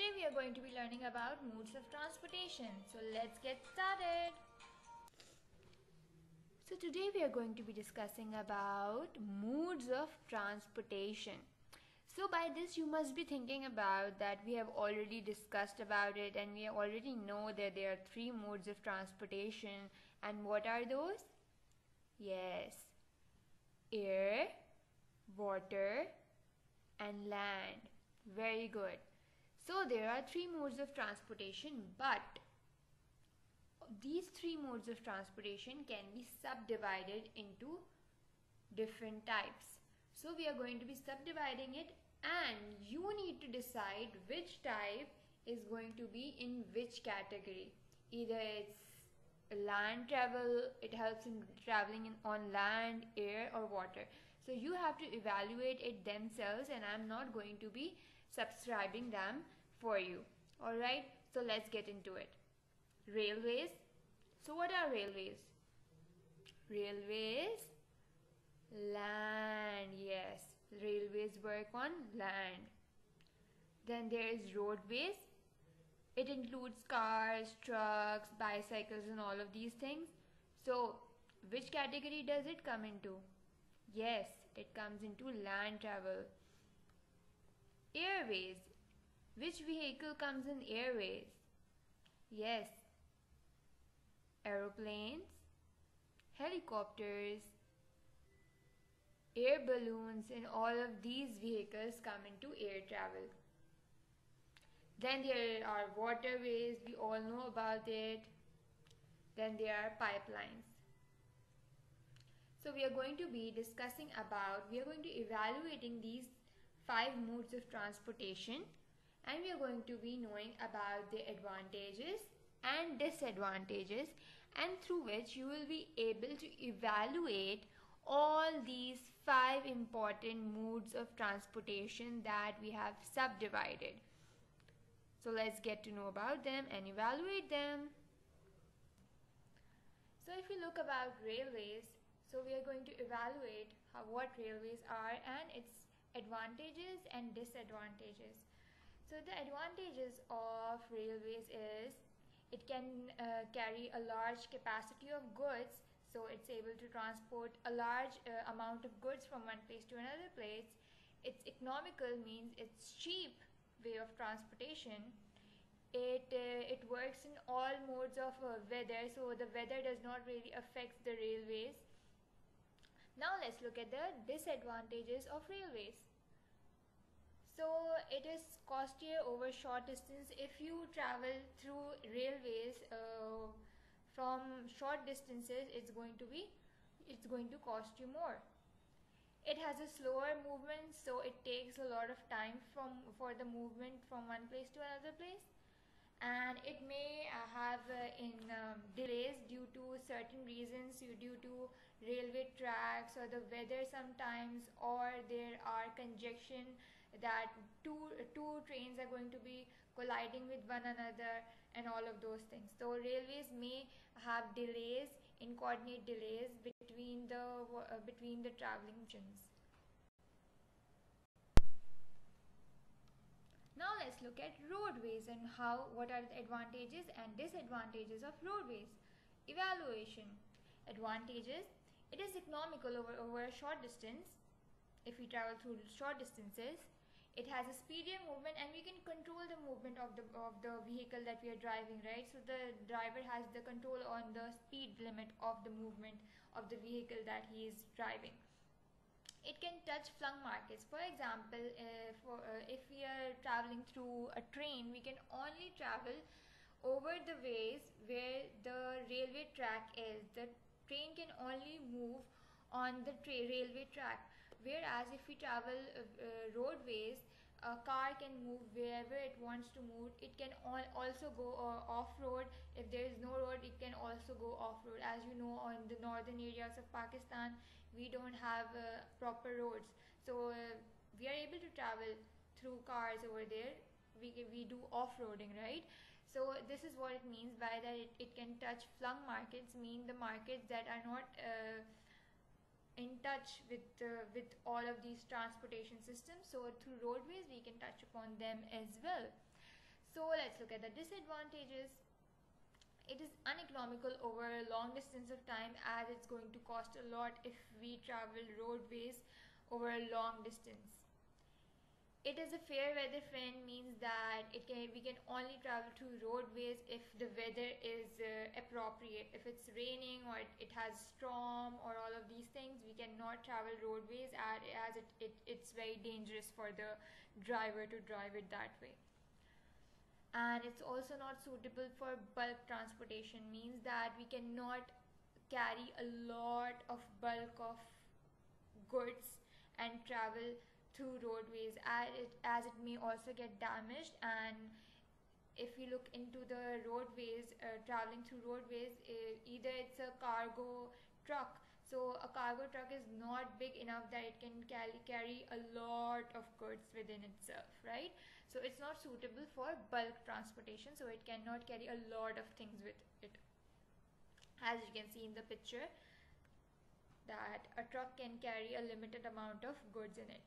Today we are going to be learning about modes of transportation. So let's get started. So today we are going to be discussing about modes of transportation. So by this you must be thinking about that we have already discussed about it and we already know that there are three modes of transportation. And what are those? Yes, air, water and land. Very good. So there are three modes of transportation, but these three modes of transportation can be subdivided into different types. So we are going to be subdividing it and you need to decide which type is going to be in which category. Either it's land travel, it helps in traveling on land, air or water. So you have to evaluate it themselves and I'm not going to be subscribing them for you. Alright, so let's get into it. Railways. So what are railways? Railways, land. Yes, railways work on land. Then there is roadways. It includes cars, trucks, bicycles and all of these things. So which category does it come into? Yes, it comes into land travel. Airways. Which vehicle comes in airways? Yes, aeroplanes, helicopters, air balloons and all of these vehicles come into air travel. Then there are waterways, we all know about it. Then there are pipelines. So we are going to be discussing about, we are going to evaluating these five modes of transportation and we are going to be knowing about the advantages and disadvantages and through which you will be able to evaluate all these five important modes of transportation that we have subdivided. So let's get to know about them and evaluate them. So if we look about railways, so we are going to evaluate what railways are and its advantages and disadvantages. So the advantages of railways is it can carry a large capacity of goods, so it's able to transport a large amount of goods from one place to another place. It's economical, means it's cheap way of transportation. It works in all modes of weather, so the weather does not really affect the railways. Now let's look at the disadvantages of railways. So it is costlier over short distance. If you travel through railways from short distances, it's going to cost you more. It has a slower movement, so it takes a lot of time for the movement from one place to another place. And it may have delays due to certain reasons, due to railway tracks or the weather sometimes, or there are congestion that two trains are going to be colliding with one another and all of those things. So railways may have delays, coordinate delays between the traveling regions. Now let's look at roadways and what are the advantages and disadvantages of roadways. Evaluation. Advantages. It is economical over a short distance. If we travel through short distances, it has a speedier movement and we can control the movement of the vehicle that we are driving, right? So the driver has the control on the speed limit of the movement of the vehicle that he is driving. It can touch flung markets. For example, if we are traveling through a train, we can only travel over the ways where the railway track is. The train can only move on the railway track. Whereas if we travel roadways, a car can move wherever it wants to move. It can also go off-road. If there is no road, it can also go off-road. As you know, on the northern areas of Pakistan, we don't have proper roads. So we are able to travel through cars over there. We do off-roading, right? So this is what it means by that it can touch flung markets, mean the markets that are not in touch with all of these transportation systems. So through roadways we can touch upon them as well. So let's look at the disadvantages. It is uneconomical over a long distance of time, as it's going to cost a lot if we travel roadways over a long distance. It is a fair weather friend, means that we can only travel through roadways if the weather is appropriate. If it's raining or it has storm or all of these things, we cannot travel roadways, as it's very dangerous for the driver to drive it that way. And it's also not suitable for bulk transportation, means that we cannot carry a lot of bulk of goods and travel through roadways, as it may also get damaged. And if we look into the roadways, traveling through roadways, either it's a cargo truck. So a cargo truck is not big enough that it can carry a lot of goods within itself, right? So it's not suitable for bulk transportation, so it cannot carry a lot of things with it. As you can see in the picture, that a truck can carry a limited amount of goods in it.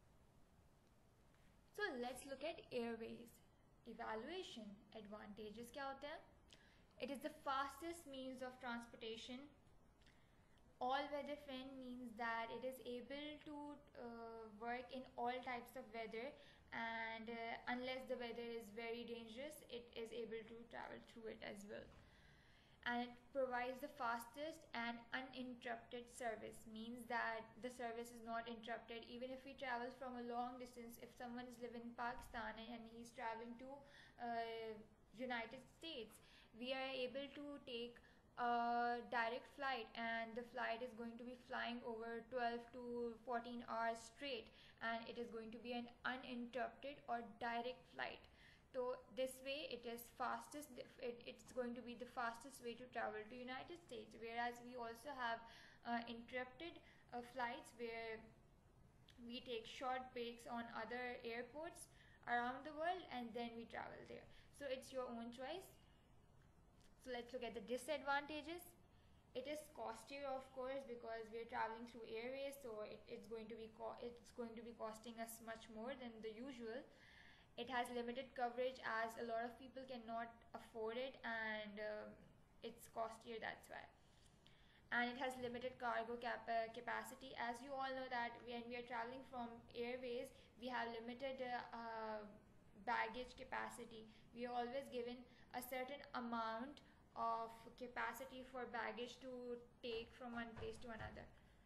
So let's look at airways. Evaluation. Advantages क्या होते हैं? It is the fastest means of transportation. All-weather friend means that it is able to work in all types of weather, and unless the weather is very dangerous, it is able to travel through it as well. And it provides the fastest and uninterrupted service, means that the service is not interrupted. Even if we travel from a long distance, if someone is living in Pakistan and he's traveling to United States, we are able to take a direct flight, and the flight is going to be flying over 12 to 14 hours straight, and it is going to be an uninterrupted or direct flight. So this way it is fastest, it's going to be the fastest way to travel to United States. Whereas we also have interrupted flights where we take short breaks on other airports around the world and then we travel there. So it's your own choice. So let's look at the disadvantages. It is costlier, of course, because we're traveling through airways, so it's going to be costing us much more than the usual. It has limited coverage, as a lot of people cannot afford it, and it's costlier, that's why. And it has limited cargo capacity. As you all know that when we are traveling from airways, we have limited baggage capacity. We are always given a certain amount of capacity for baggage to take from one place to another.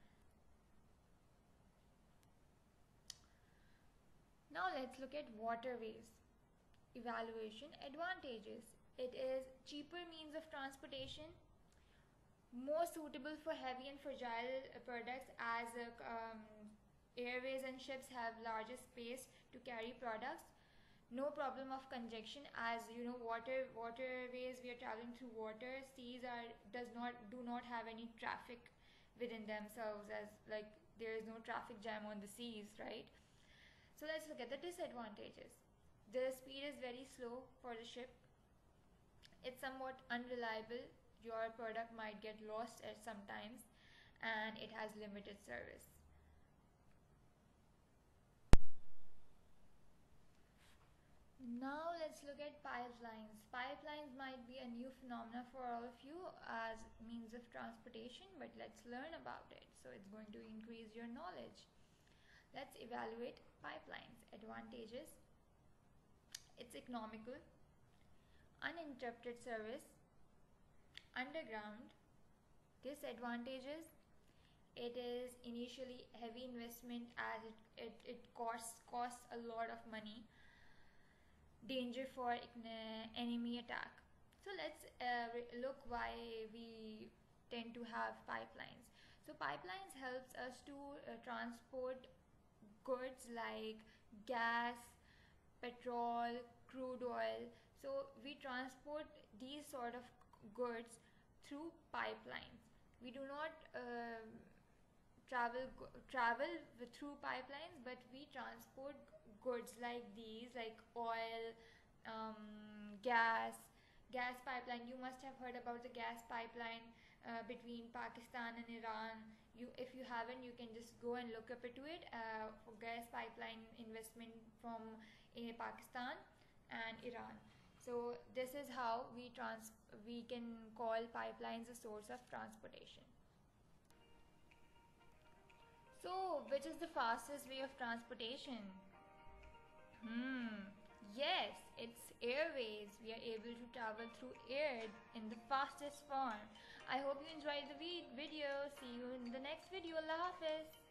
Now let's look at waterways. Evaluation. Advantages. It is cheaper means of transportation, more suitable for heavy and fragile products, as airways and ships have larger space to carry products. No problem of congestion, as you know, waterways, we are traveling through water. Seas do not have any traffic within themselves, as like there is no traffic jam on the seas, right? So let's look at the disadvantages. The speed is very slow for the ship. It's somewhat unreliable. Your product might get lost at sometimes, and it has limited service. Now let's look at pipelines. Pipelines might be a new phenomena for all of you as means of transportation, but let's learn about it. So it's going to increase your knowledge. Let's evaluate pipelines. Advantages. It's economical, uninterrupted service, underground. Disadvantages. It is initially heavy investment, as it costs a lot of money. Danger for enemy attack. So let's look why we tend to have pipelines. So pipelines helps us to transport goods like gas, petrol, crude oil. So we transport these sort of goods through pipelines. We do not travel through pipelines, but we transport goods like these, like oil, gas pipeline. You must have heard about the gas pipeline between Pakistan and Iran. If you haven't, you can just go and look up into it, for gas pipeline investment from Pakistan and Iran. So this is how we can call pipelines a source of transportation. So, which is the fastest way of transportation? Yes, it's airways. We are able to travel through air in the fastest form. I hope you enjoyed the video. See you in the next video. Allah Hafiz.